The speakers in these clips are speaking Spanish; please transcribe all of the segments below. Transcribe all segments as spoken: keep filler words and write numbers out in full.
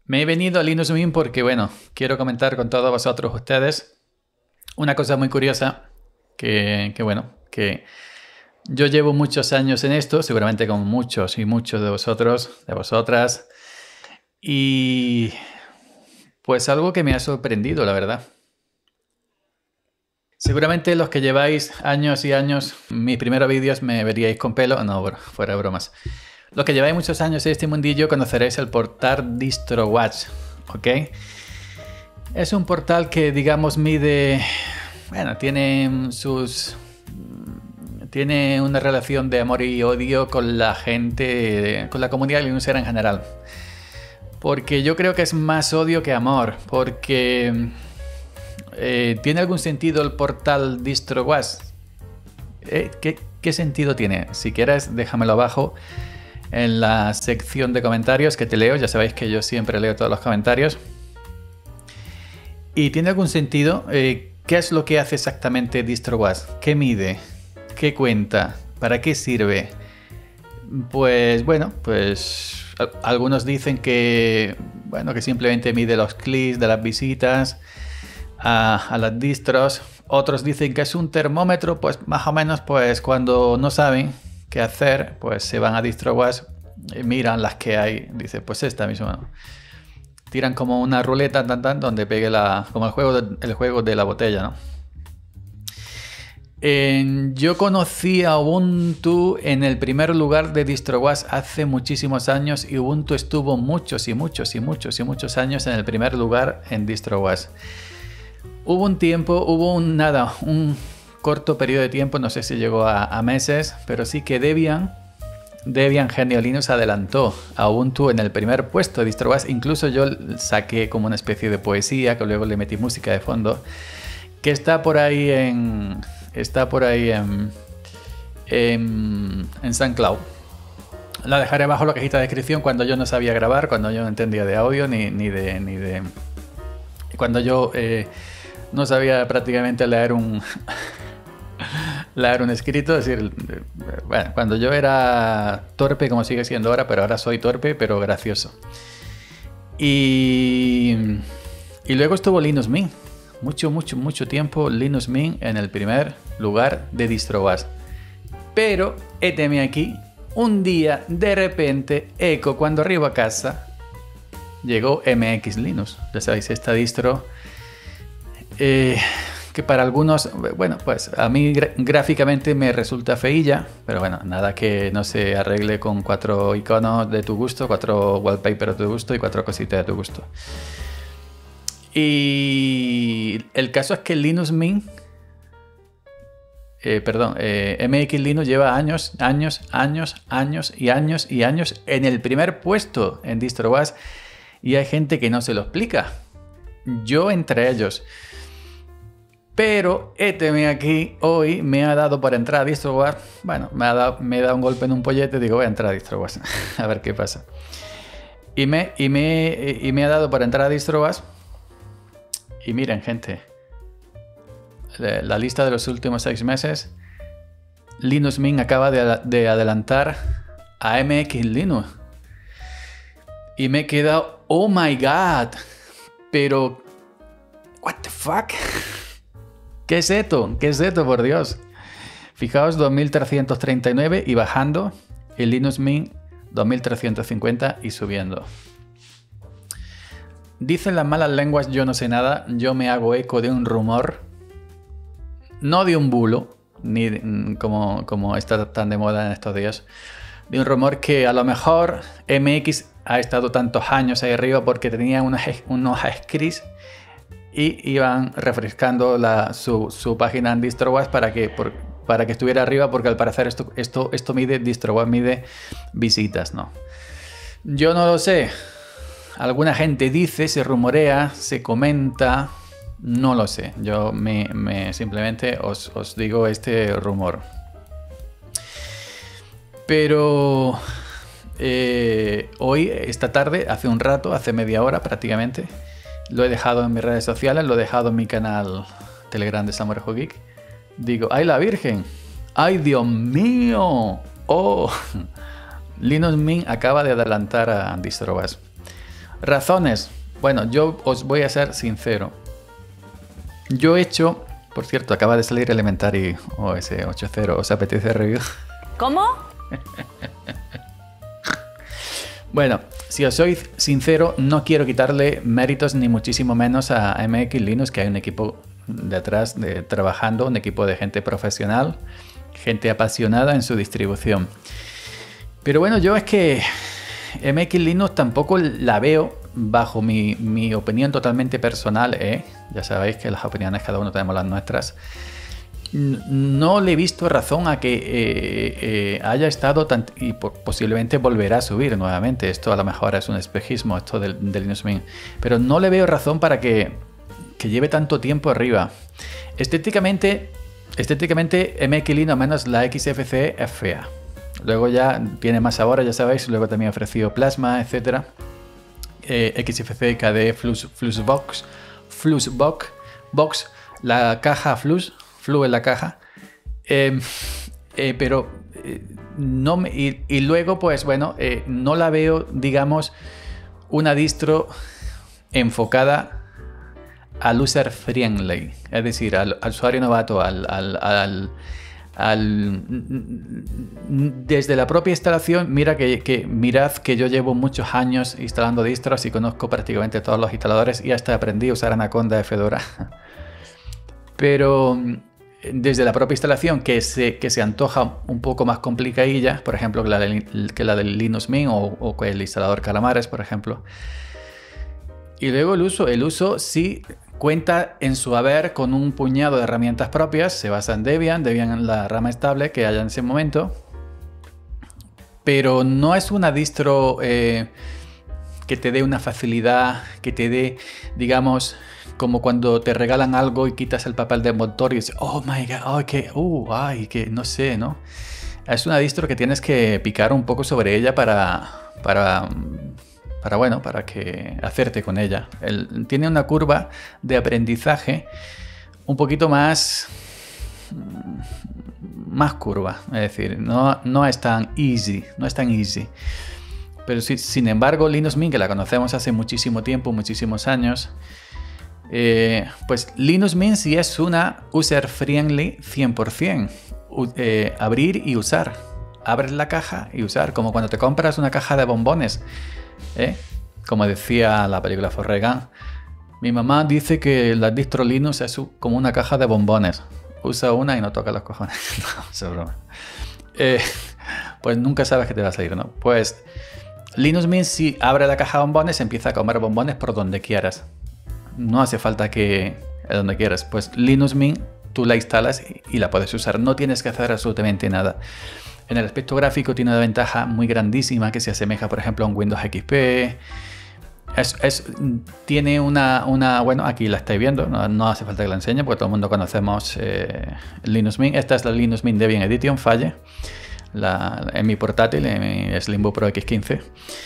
Me he venido a Linux Mint porque, bueno, quiero comentar con todos vosotros ustedes una cosa muy curiosa que, que, bueno, que yo llevo muchos años en esto, seguramente como muchos y muchos de vosotros, de vosotras, y pues algo que me ha sorprendido, la verdad. Seguramente los que lleváis años y años, mis primeros vídeos me veríais con pelo, no, fuera de bromas. Los que lleváis muchos años en este mundillo conoceréis el portal DistroWatch, ¿ok? Es un portal que, digamos, mide, bueno, tiene sus, tiene una relación de amor y odio con la gente, con la comunidad linuxera en general. Porque yo creo que es más odio que amor, porque eh, ¿tiene algún sentido el portal DistroWatch? Eh, ¿qué, ¿Qué sentido tiene? Si quieres, déjamelo abajo en la sección de comentarios que te leo. Ya sabéis que yo siempre leo todos los comentarios. ¿Y tiene algún sentido? Eh, ¿Qué es lo que hace exactamente DistroWatch? ¿Qué mide? ¿Qué cuenta? ¿Para qué sirve? Pues bueno, pues algunos dicen que, bueno, que simplemente mide los clics de las visitas a, a las distros. Otros dicen que es un termómetro, pues más o menos, pues cuando no saben qué hacer, pues se van a DistroWatch, miran las que hay, dice, pues esta misma, ¿no? Tiran como una ruleta tan, tan, donde pegue la, como el juego de, el juego de la botella, ¿no? En, yo conocí a Ubuntu en el primer lugar de DistroWatch hace muchísimos años, y Ubuntu estuvo muchos y muchos y muchos y muchos años en el primer lugar en DistroWatch. Hubo un tiempo, hubo un nada, un corto periodo de tiempo, no sé si llegó a, a meses, pero sí que Debian, Debian Genio Linux adelantó a Ubuntu en el primer puesto de DistroWatch. Incluso yo saqué como una especie de poesía, que luego le metí música de fondo, que está por ahí en, está por ahí en, en, en SoundCloud. La dejaré abajo en la cajita de descripción cuando yo no sabía grabar, cuando yo no entendía de audio ni, ni de... Ni de cuando yo eh, no sabía prácticamente leer un... leer un escrito, es decir, bueno, cuando yo era torpe, como sigue siendo ahora, pero ahora soy torpe, pero gracioso. Y, y luego estuvo Linux Mint, mucho, mucho, mucho tiempo Linux Mint en el primer lugar de DistroWatch. Pero, héteme aquí, un día, de repente, eco, cuando arribo a casa, llegó M X Linux. Ya sabéis, esta distro... Eh, que para algunos, bueno, pues a mí gráficamente me resulta feilla, pero bueno, nada que no se arregle con cuatro iconos de tu gusto, cuatro wallpapers de tu gusto y cuatro cositas de tu gusto. Y el caso es que Linux Mint, eh, perdón, eh, M X Linux lleva años, años, años, años y años y años en el primer puesto en DistroWatch, y hay gente que no se lo explica, yo entre ellos. Pero héteme aquí, hoy me ha dado para entrar a DistroWatch. Bueno, me ha dado, me ha dado un golpe en un pollete, digo, voy a entrar a DistroWatch, a ver qué pasa. Y me, y, me, y me ha dado para entrar a DistroWatch. Y miren, gente, la, la lista de los últimos seis meses, Linux Mint acaba de, de adelantar a M X Linux. Y me he quedado, oh my god, pero, what the fuck. ¿Qué es esto? ¿Qué es esto, por Dios? Fijaos, dos mil trescientos treinta y nueve y bajando, el Linux Mint dos mil trescientos cincuenta y subiendo. Dicen las malas lenguas, yo no sé nada, yo me hago eco de un rumor, no de un bulo, ni de, como, como está tan de moda en estos días, de un rumor que a lo mejor M X ha estado tantos años ahí arriba porque tenía unos, unos scripts y iban refrescando la, su, su página en DistroWatch para que, por, para que estuviera arriba, porque al parecer esto, esto, esto mide, DistroWatch mide visitas, ¿no? Yo no lo sé. Alguna gente dice, se rumorea, se comenta, no lo sé. Yo me, me simplemente os, os digo este rumor. Pero eh, hoy, esta tarde, hace un rato, hace media hora prácticamente, lo he dejado en mis redes sociales, lo he dejado en mi canal Telegram de Samurai Geek. Digo, ¡ay la Virgen! ¡Ay Dios mío! ¡Oh! Linux Mint acaba de adelantar a DistroWatch. Razones. Bueno, yo os voy a ser sincero. Yo he hecho... Por cierto, acaba de salir Elementary O S ocho cero. ¿Os apetece review? ¿Cómo? Bueno, si os soy sincero, no quiero quitarle méritos ni muchísimo menos a M X Linux, que hay un equipo detrás de, trabajando, un equipo de gente profesional, gente apasionada en su distribución. Pero bueno, yo es que M X Linux tampoco la veo, bajo mi, mi opinión totalmente personal, ¿eh? Ya sabéis que las opiniones cada uno tenemos las nuestras. No le he visto razón a que eh, eh, haya estado tan, y posiblemente volverá a subir nuevamente. Esto a lo mejor es un espejismo, esto del, del Linux Mint, pero no le veo razón para que, que lleve tanto tiempo arriba. Estéticamente, estéticamente M X Linux, menos la X F C, es fea. Luego ya tiene más sabor, ya sabéis. Luego también ha ofrecido Plasma, etcétera. Eh, X F C, K D E, Flux, Fluxbox, Fluxbox, Box, la caja Flux. Flu en la caja, eh, eh, pero eh, no me, y, y luego pues bueno, eh, no la veo, digamos, una distro enfocada al user friendly, es decir, al, al usuario novato, al, al, al, al desde la propia instalación. Mira que, que mirad que yo llevo muchos años instalando distros y conozco prácticamente todos los instaladores y hasta aprendí a usar Anaconda de Fedora. Pero desde la propia instalación, que se, que se antoja un poco más complicadilla, por ejemplo, que la, de, que la del Linux Mint o, o que el instalador Calamares, por ejemplo. Y luego el uso, el uso sí cuenta en su haber con un puñado de herramientas propias, se basa en Debian, Debian en la rama estable que haya en ese momento, pero no es una distro eh, que te dé una facilidad, que te dé, digamos, como cuando te regalan algo y quitas el papel de envoltorio y dices, oh my god, oh, que, uh, ay, que no sé, ¿no? Es una distro que tienes que picar un poco sobre ella para, para, para bueno, para que hacerte con ella. El, tiene una curva de aprendizaje un poquito más, más curva, es decir, no, no es tan easy, no es tan easy. Pero sí, sin embargo, Linux Mint, que la conocemos hace muchísimo tiempo, muchísimos años, Eh, pues Linux Mint sí es una user friendly cien por cien. Eh, abrir y usar. Abres la caja y usar, como cuando te compras una caja de bombones, ¿eh? Como decía la película Forrest Gump. Mi mamá dice que la distro Linux es como una caja de bombones. Usa una y no toca los cojones. No, es broma. Eh, pues nunca sabes qué te va a salir, ¿no? Pues Linux Mint si abre la caja de bombones, empieza a comer bombones por donde quieras. No hace falta que a donde quieras. Pues Linux Mint tú la instalas y la puedes usar. No tienes que hacer absolutamente nada. En el aspecto gráfico tiene una ventaja muy grandísima que se asemeja, por ejemplo, a un Windows X P. Es, es, tiene una, una... Bueno, aquí la estáis viendo. No, no hace falta que la enseñe porque todo el mundo conocemos eh, Linux Mint. Esta es la Linux Mint Debian Edition, Falle. La, en mi portátil, en mi Slimbook Pro X quince.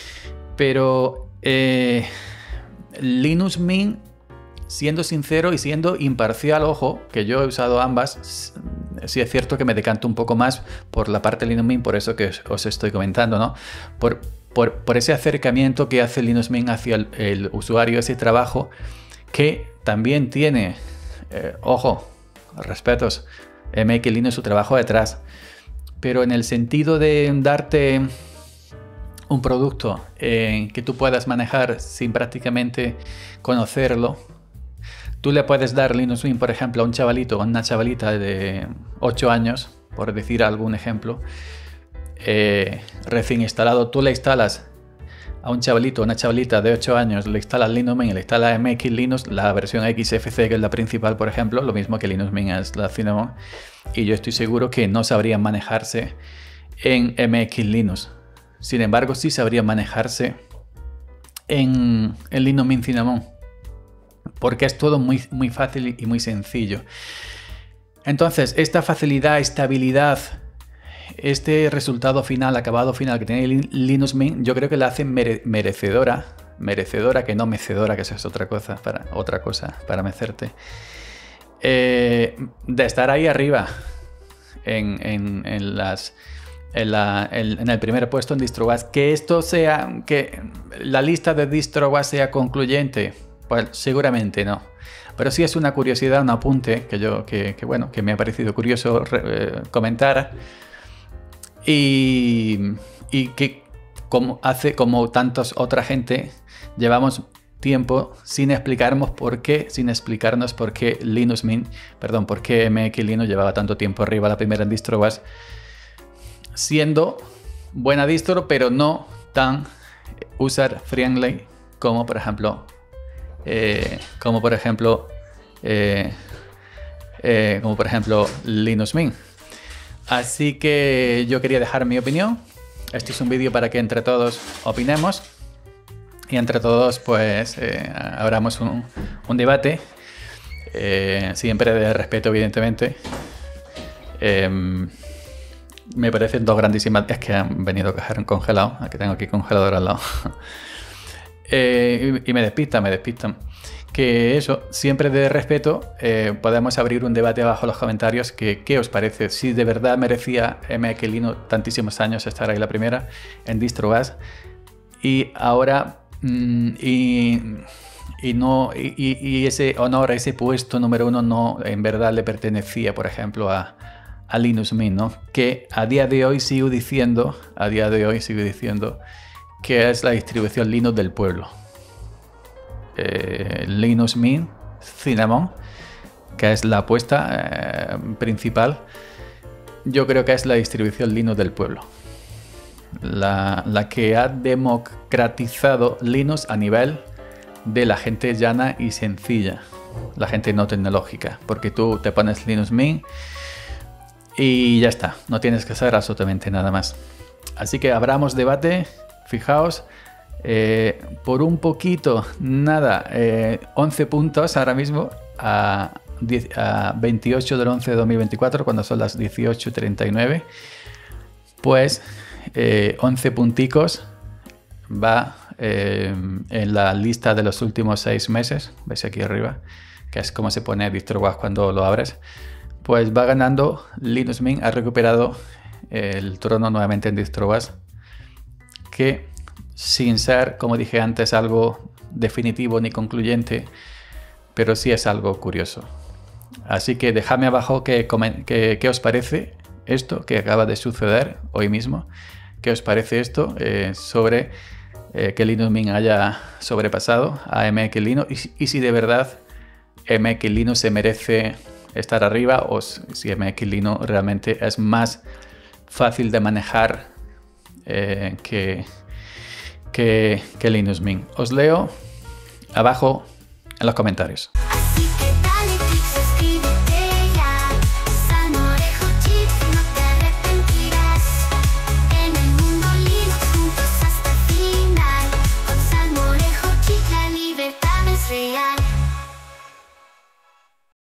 Pero eh, Linux Mint, siendo sincero y siendo imparcial, ojo, que yo he usado ambas, sí es cierto que me decanto un poco más por la parte de Linux Mint, por eso que os estoy comentando, ¿no? Por, por, por ese acercamiento que hace Linux Mint hacia el, el usuario, ese trabajo que también tiene, eh, ojo, respetos, M X Linux, su trabajo detrás, pero en el sentido de darte un producto eh, que tú puedas manejar sin prácticamente conocerlo. Tú le puedes dar Linux Mint, por ejemplo, a un chavalito o a una chavalita de ocho años, por decir algún ejemplo, eh, recién instalado. Tú le instalas a un chavalito o una chavalita de ocho años, le instalas Linux Mint y le instalas M X Linux, la versión X F C, que es la principal, por ejemplo, lo mismo que Linux Mint es la Cinnamon, y yo estoy seguro que no sabrían manejarse en M X Linux. Sin embargo, sí sabrían manejarse en, en Linux Mint Cinnamon, porque es todo muy, muy fácil y muy sencillo. Entonces, esta facilidad, estabilidad, este resultado final, acabado final que tiene Linux Mint, yo creo que la hace mere merecedora, merecedora, que no mecedora, que eso es otra cosa, para, otra cosa, para mecerte, eh, de estar ahí arriba en, en, en las... en, la, en, en el primer puesto en DistroWAS. Que esto sea, que la lista de DistroWAS sea concluyente, pues seguramente no. Pero sí es una curiosidad, un apunte que yo, que, que bueno, que me ha parecido curioso eh, comentar. Y, y que como hace como tantas otra gente, llevamos tiempo sin explicarnos por qué, sin explicarnos por qué Linux Mint, perdón, por qué M X Linux llevaba tanto tiempo arriba la primera en DistroWAS, siendo buena distro, pero no tan user friendly como por ejemplo, eh, como por ejemplo, eh, eh, como por ejemplo Linux Mint. Así que yo quería dejar mi opinión. Este es un vídeo para que entre todos opinemos. Y entre todos, pues, eh, abramos un, un debate, eh, siempre de respeto, evidentemente. Eh, me parecen dos grandísimas... Es que han venido a coger un congelado, aquí tengo aquí congelador al lado. eh, y, y me despistan, me despistan. Que eso, siempre de respeto, eh, podemos abrir un debate abajo en los comentarios. Que, ¿qué os parece? Si de verdad merecía M X Linux tantísimos años estar ahí la primera en DistroWAS. Y ahora... Y, y, no, y, y ese honor, ese puesto número uno no en verdad le pertenecía, por ejemplo, a, a Linux Mint, ¿no? Que a día de hoy sigo diciendo, a día de hoy sigo diciendo que es la distribución Linux del pueblo. Eh, Linux Mint Cinnamon, que es la apuesta eh, principal, yo creo que es la distribución Linux del pueblo. La, la que ha democratizado Linux a nivel de la gente llana y sencilla, la gente no tecnológica, porque tú te pones Linux Mint y ya está, no tienes que hacer absolutamente nada más. Así que abramos debate, fijaos, eh, por un poquito, nada, eh, once puntos ahora mismo a, diez, a veintiocho del once de dos mil veinticuatro, cuando son las dieciocho y treinta y nueve, pues... Eh, once punticos va eh, en la lista de los últimos seis meses, veis aquí arriba, que es como se pone DistroWAS cuando lo abres, pues va ganando Linux Mint, ha recuperado el trono nuevamente en DistroWAS, que sin ser, como dije antes, algo definitivo ni concluyente, pero sí es algo curioso. Así que dejadme abajo qué que, que os parece esto que acaba de suceder hoy mismo. ¿Qué os parece esto eh, sobre eh, que Linux Mint haya sobrepasado a M X Linux? Y, y si de verdad M X Linux se merece estar arriba, o si M X Linux realmente es más fácil de manejar eh, que, que, que Linux Mint. Os leo abajo en los comentarios.